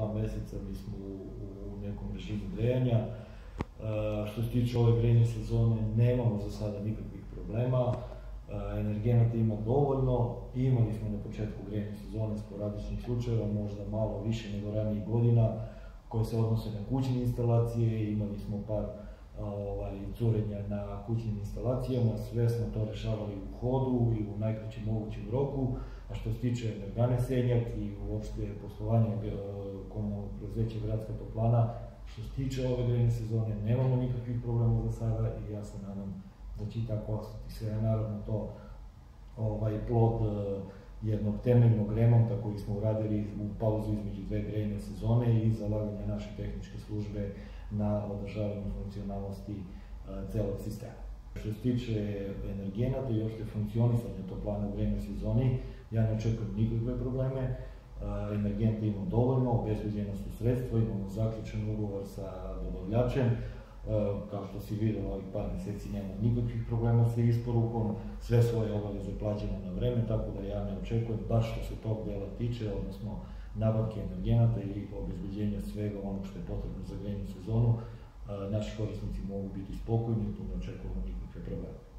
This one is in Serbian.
2 mjeseca mi smo u nekom režimu grejanja. Što se tiče ove grejne sezone, nemamo za sada nikakvih problema. Energenata ima dovoljno, imali smo na početku grejne sezone sporadičnih slučajeva, možda malo više nego ranijih godina, koje se odnose na kućne instalacije. Imali smo par curenja na kućnim instalacijama, sve smo to rešavali u hodu i u najkraćem mogućem roku. A što se tiče energane Senjak i uopšte poslovanja komunalnog preduzeća Gradska toplana, što se tiče ove grejne sezone, nemamo nikakvih problema za sada i ja se nadam da će i tako ostati. Sve je naravno to plod jednog temeljnog remonta koji smo uradili u pauzu između 2 grejne sezone i zalaganja naše tehničke službe na održavanju funkcionalnosti celog sistema. Što se tiče energenata i uopšte funkcionisanja toplana u grejnoj sezoni, ja ne očekujem nikakve probleme. Energenta ima dovoljno, obezbeđena su sredstva, imamo zaključen ugovor sa dobavljačem. Kao što si vidjela, ovih par mjeseci nema nikakvih problema sa isporukom, sve svoje obaveze plaćamo na vreme, tako da ja ne očekujem baš što se tog dela tiče, odnosno nabavke energenata i obezbeđenja svega onog što je potrebno za grejnu sezonu. Naši korisnici mogu biti spokojni i tu ne očekujemo nikakve probleme.